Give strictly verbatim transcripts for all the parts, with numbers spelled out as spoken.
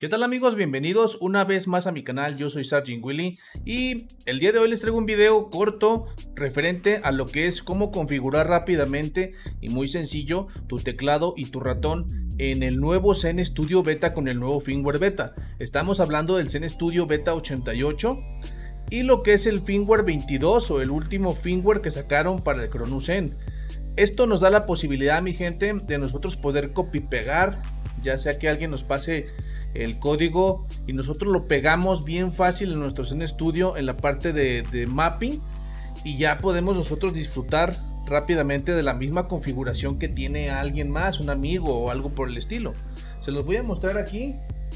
¿Qué tal amigos? Bienvenidos una vez más a mi canal. Yo soy Sergeant Willy y el día de hoy les traigo un video corto referente a lo que es cómo configurar rápidamente y muy sencillo tu teclado y tu ratón en el nuevo Zen Studio Beta con el nuevo firmware beta. Estamos hablando del Zen Studio Beta ochenta y ocho y lo que es el firmware veintidós o el último firmware que sacaron para el Cronus Zen. Esto nos da la posibilidad, mi gente, de nosotros poder copy pegar, ya sea que alguien nos pase el código y nosotros lo pegamos bien fácil en nuestro Zen Studio en la parte de, de mapping, y ya podemos nosotros disfrutar rápidamente de la misma configuración que tiene alguien más, un amigo o algo por el estilo. Se los voy a mostrar aquí.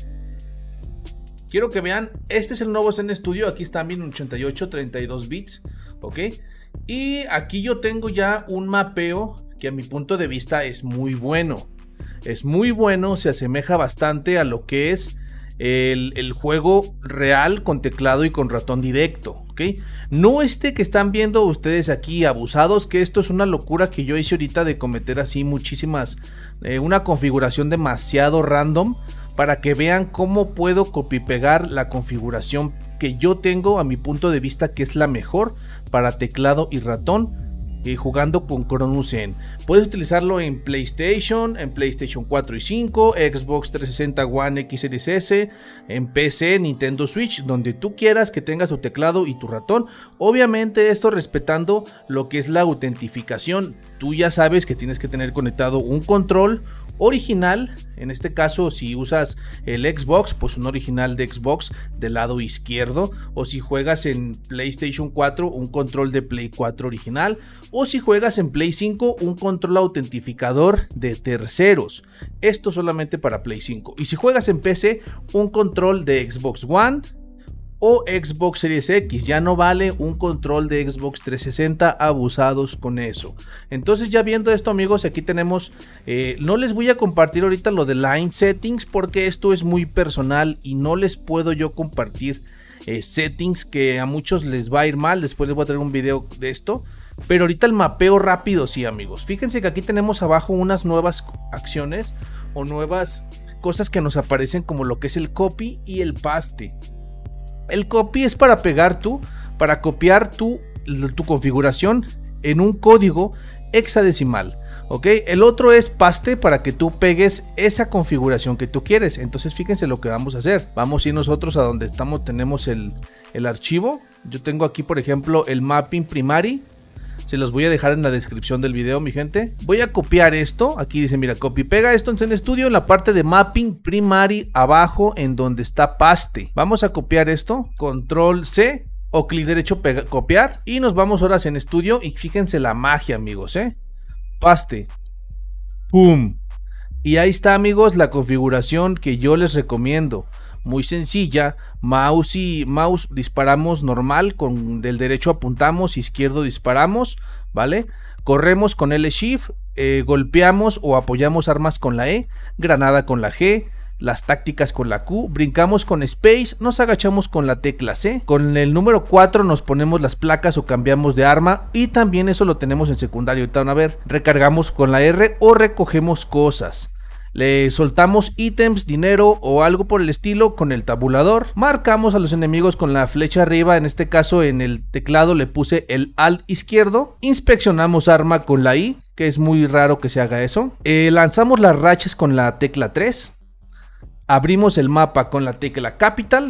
Quiero que vean, este es el nuevo Zen Studio. Aquí están bien ochenta y ocho, treinta y dos bits, ok. Y aquí yo tengo ya un mapeo que a mi punto de vista es muy bueno. Es muy bueno, se asemeja bastante a lo que es el, el juego real con teclado y con ratón directo, ¿ok? No este que están viendo ustedes aquí abusados, que esto es una locura que yo hice ahorita de cometer así muchísimas, eh, una configuración demasiado random para que vean cómo puedo copy pegar la configuración que yo tengo a mi punto de vista, que es la mejor para teclado y ratón. Y jugando con Cronus Zen. Puedes utilizarlo en PlayStation, en PlayStation cuatro y cinco, Xbox trescientos sesenta One X Series S, en P C, Nintendo Switch, donde tú quieras que tengas tu teclado y tu ratón. Obviamente esto respetando lo que es la autentificación. Tú ya sabes que tienes que tener conectado un control original. En este caso, si usas el Xbox, pues un original de Xbox del lado izquierdo, o si juegas en PlayStation cuatro, un control de Play cuatro original, o si juegas en Play cinco, un control autentificador de terceros. Esto solamente para Play cinco. Y si juegas en P C, un control de Xbox One o Xbox Series X. Ya no vale un control de Xbox trescientos sesenta, abusados con eso. Entonces, ya viendo esto, amigos, aquí tenemos, eh, no les voy a compartir ahorita lo de Line Settings porque esto es muy personal y no les puedo yo compartir eh, settings que a muchos les va a ir mal. Después les voy a traer un video de esto, pero ahorita el mapeo rápido sí, amigos. Fíjense que aquí tenemos abajo unas nuevas acciones o nuevas cosas que nos aparecen, como lo que es el copy y el paste. El copy es para pegar tú, para copiar tu, tu configuración en un código hexadecimal, ¿ok? El otro es paste, para que tú pegues esa configuración que tú quieres. Entonces fíjense lo que vamos a hacer. Vamos a ir nosotros a donde estamos, tenemos el, el archivo. Yo tengo aquí, por ejemplo, el mapping primary. Se los voy a dejar en la descripción del video, mi gente. Voy a copiar esto. Aquí dice, mira, copy pega esto en Zen Studio en la parte de mapping primary, abajo en donde está paste. Vamos a copiar esto, control C o clic derecho, pega, copiar, y nos vamos ahora a Zen Studio. Y fíjense la magia, amigos, ¿eh? Paste, pum, y ahí está, amigos, la configuración que yo les recomiendo. Muy sencilla, mouse y mouse disparamos normal, con del derecho apuntamos, izquierdo disparamos, ¿vale? Corremos con L Shift, eh, golpeamos o apoyamos armas con la E, granada con la G, las tácticas con la Q, brincamos con Space, nos agachamos con la tecla C, con el número cuatro nos ponemos las placas o cambiamos de arma, y también eso lo tenemos en secundario. Ahorita van a ver, recargamos con la R o recogemos cosas. Le soltamos ítems, dinero o algo por el estilo con el tabulador. Marcamos a los enemigos con la flecha arriba. En este caso, en el teclado le puse el Alt izquierdo. Inspeccionamos arma con la I, que es muy raro que se haga eso. Eh, lanzamos las rachas con la tecla tres. Abrimos el mapa con la tecla Capital.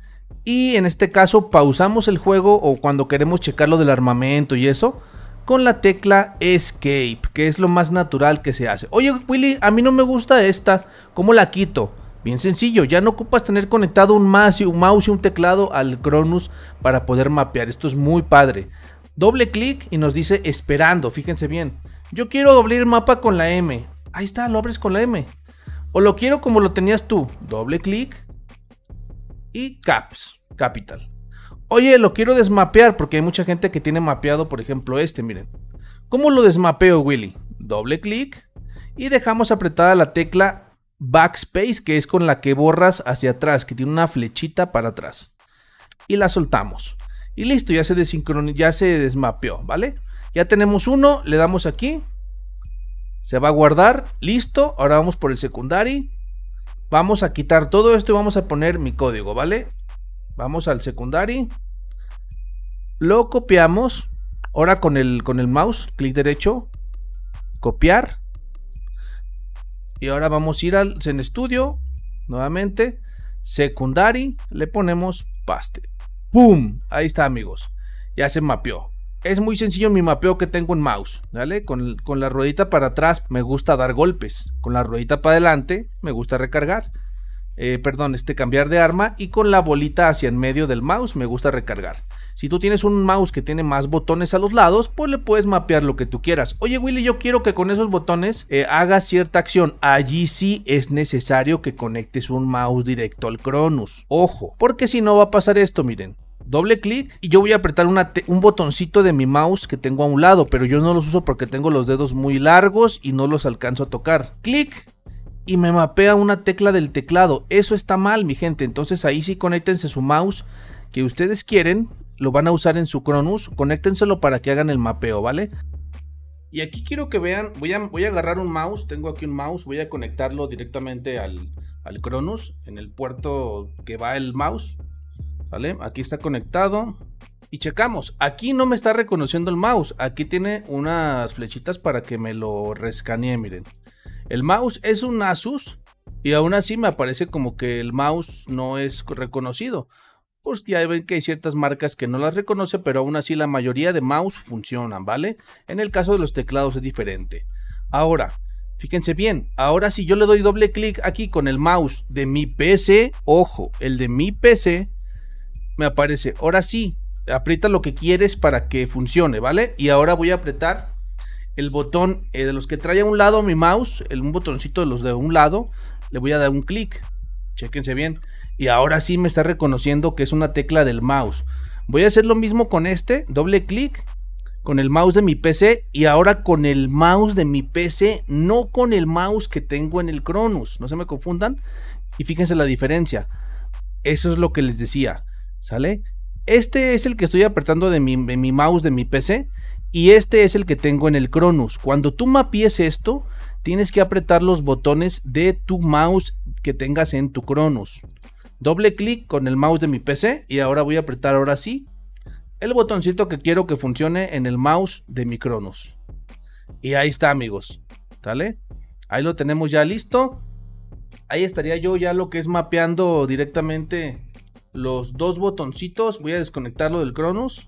Y en este caso pausamos el juego, o cuando queremos checar lo del armamento y eso, con la tecla Escape, que es lo más natural que se hace. Oye, Willy, a mí no me gusta esta, ¿cómo la quito? Bien sencillo, ya no ocupas tener conectado un mouse y un, mouse y un teclado al Cronus para poder mapear. Esto es muy padre. Doble clic y nos dice esperando, fíjense bien. Yo quiero abrir el mapa con la M. Ahí está, lo abres con la M. O lo quiero como lo tenías tú. Doble clic y Caps, Capital. Oye, lo quiero desmapear porque hay mucha gente que tiene mapeado, por ejemplo, este, miren. ¿Cómo lo desmapeo, Willy? Doble clic y dejamos apretada la tecla Backspace, que es con la que borras hacia atrás, que tiene una flechita para atrás. Y la soltamos. Y listo, ya se desincronizó, ya se desmapeó, ¿vale? Ya tenemos uno, le damos aquí. Se va a guardar, listo. Ahora vamos por el secundario. Vamos a quitar todo esto y vamos a poner mi código, ¿vale? Vamos al secondary. Lo copiamos. Ahora con el, con el mouse, clic derecho, copiar. Y ahora vamos a ir al ZenStudio, nuevamente, secondary, le ponemos paste. ¡Pum! Ahí está, amigos. Ya se mapeó. Es muy sencillo mi mapeo que tengo en mouse, ¿vale? Con, con la ruedita para atrás me gusta dar golpes. Con la ruedita para adelante me gusta recargar. Eh, perdón, este cambiar de arma, y con la bolita hacia en medio del mouse me gusta recargar. Si tú tienes un mouse que tiene más botones a los lados, pues le puedes mapear lo que tú quieras. Oye Willy, yo quiero que con esos botones eh, hagas cierta acción. Allí sí es necesario que conectes un mouse directo al Cronus. Ojo, porque si no va a pasar esto, miren. Doble clic y yo voy a apretar una un botoncito de mi mouse que tengo a un lado, pero yo no los uso porque tengo los dedos muy largos y no los alcanzo a tocar. Clic. Y me mapea una tecla del teclado. Eso está mal, mi gente. Entonces ahí sí conéctense su mouse que ustedes quieren. Lo van a usar en su Cronus. Conéctenselo para que hagan el mapeo, ¿vale? Y aquí quiero que vean. Voy a, voy a agarrar un mouse. Tengo aquí un mouse. Voy a conectarlo directamente al, al Cronus. En el puerto que va el mouse. ¿Vale? Aquí está conectado. Y checamos. Aquí no me está reconociendo el mouse. Aquí tiene unas flechitas para que me lo rescanee, miren. El mouse es un Asus y aún así me aparece como que el mouse no es reconocido. Pues ya ven que hay ciertas marcas que no las reconoce, pero aún así la mayoría de mouse funcionan, ¿vale? En el caso de los teclados es diferente. Ahora, fíjense bien, ahora si yo le doy doble clic aquí con el mouse de mi P C, ojo, el de mi P C, me aparece, ahora sí, aprieta lo que quieres para que funcione, ¿vale? Y ahora voy a apretar el botón eh, de los que trae a un lado mi mouse, el, un botoncito de los de un lado, le voy a dar un clic, chéquense bien, y ahora sí me está reconociendo que es una tecla del mouse. Voy a hacer lo mismo con este, doble clic, con el mouse de mi P C, y ahora con el mouse de mi P C, no con el mouse que tengo en el Cronus, no se me confundan, y fíjense la diferencia, eso es lo que les decía, ¿sale? Este es el que estoy apretando de mi, de mi mouse de mi P C, y este es el que tengo en el Cronus. Cuando tú mapees esto, tienes que apretar los botones de tu mouse que tengas en tu Cronus. Doble clic con el mouse de mi P C y ahora voy a apretar ahora sí el botoncito que quiero que funcione en el mouse de mi Cronus. Y ahí está, amigos, ¿vale? Ahí lo tenemos ya listo. Ahí estaría yo ya lo que es mapeando directamente los dos botoncitos. Voy a desconectarlo del Cronus.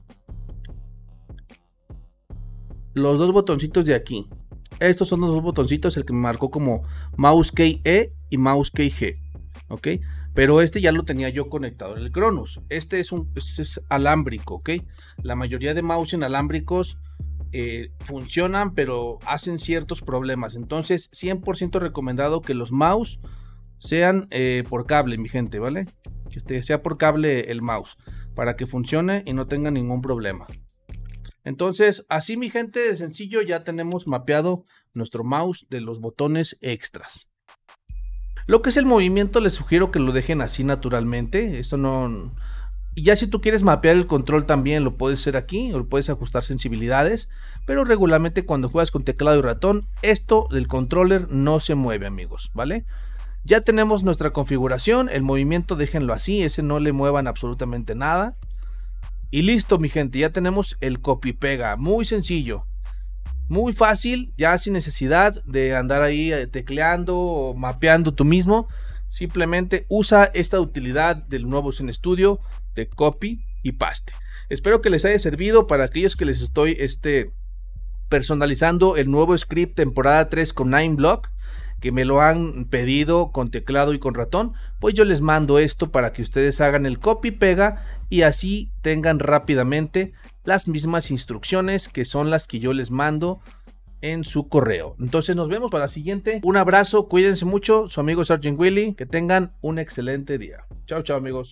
Los dos botoncitos de aquí. Estos son los dos botoncitos, el que me marcó como mouse key E y mouse key G. Ok. Pero este ya lo tenía yo conectado en el Cronus. Este es un este es alámbrico, ok. La mayoría de mouse inalámbricos eh, funcionan, pero hacen ciertos problemas. Entonces, cien por ciento recomendado que los mouse sean eh, por cable, mi gente, ¿vale? Que este sea por cable el mouse, para que funcione y no tenga ningún problema. Entonces, así mi gente, de sencillo, ya tenemos mapeado nuestro mouse de los botones extras. Lo que es el movimiento, les sugiero que lo dejen así naturalmente. Eso no... Y ya si tú quieres mapear el control también lo puedes hacer aquí, o lo puedes ajustar sensibilidades. Pero regularmente cuando juegas con teclado y ratón, esto del controller no se mueve, amigos, ¿vale? Ya tenemos nuestra configuración, el movimiento déjenlo así, ese no le muevan absolutamente nada. Y listo, mi gente, ya tenemos el copy pega, muy sencillo, muy fácil, ya sin necesidad de andar ahí tecleando o mapeando tú mismo. Simplemente usa esta utilidad del nuevo ZenStudio de copy y paste. Espero que les haya servido para aquellos que les estoy este, personalizando el nuevo script temporada tres con Nineblock, que me lo han pedido con teclado y con ratón. Pues yo les mando esto para que ustedes hagan el copy pega y así tengan rápidamente las mismas instrucciones que son las que yo les mando en su correo. Entonces nos vemos para la siguiente. Un abrazo, cuídense mucho, su amigo Sergeant Willy, que tengan un excelente día. Chao, chao, amigos.